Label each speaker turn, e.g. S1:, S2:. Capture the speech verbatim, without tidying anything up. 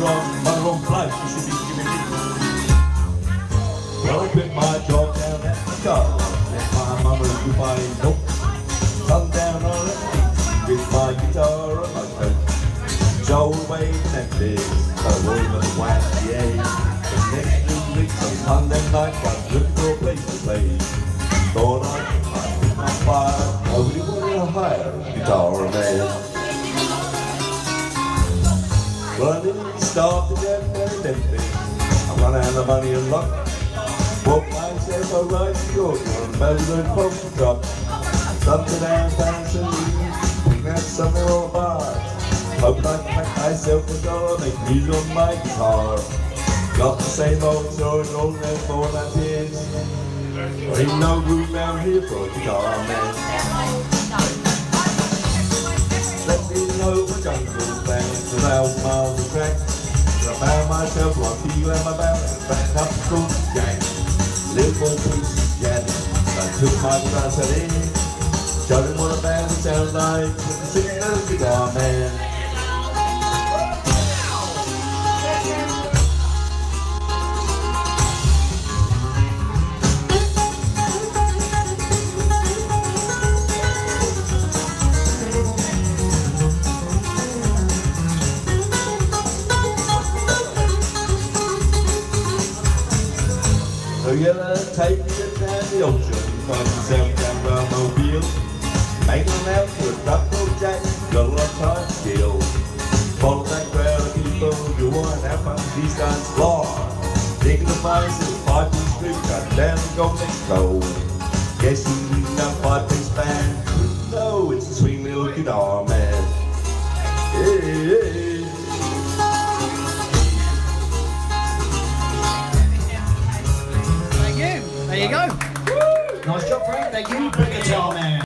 S1: wrong, my wrong place, you should be giving me. Well, I quit my job down at the car, let my mama do my nope. Sundown on it, with my guitar and my coat. Joel waving at this, I roll and whack, yeah. The next two weeks on Monday night, I was looking for a place to play. Thought I'd pick my fire, nobody wanted to hire a guitar man. Well, I didn't start to get very empty. I run out of money and luck. Bought myself a ride to York on a Melbourne poker truck. Something down fancy, picking out something on a bar. Hoping I can make myself a dollar, make music on my guitar. Got the same old story rolling there for that years. There ain't no room down here for a guitar man. Let me know the jungle band, a thousand miles of track. I found myself like you and my band, and back up the cool gang. Little piece of jazz, I took my glass at in. Showed him what a band would sound like, with the singing of the guitar man. So yellow take it down the ocean, find yourself down around Mobile. Hanging out to a duck or jack, got a lot of time to kill. Follow that crowd of people, you want to have fun with these guys fly. Taking the mice in the five-piece street, got down and go next go. Guess who's leading that five-piece band? No, it's the sweet little guitar man. Hey, hey.
S2: There you go. Nice job, Frank. Thank you. Guitar man.